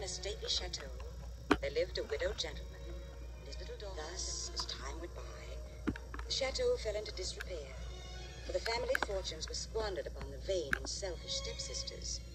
in a stately chateau, there lived a widowed gentleman and his little daughter. Thus, as time went by, the chateau fell into disrepair, for the family fortunes were squandered upon the vain and selfish stepsisters.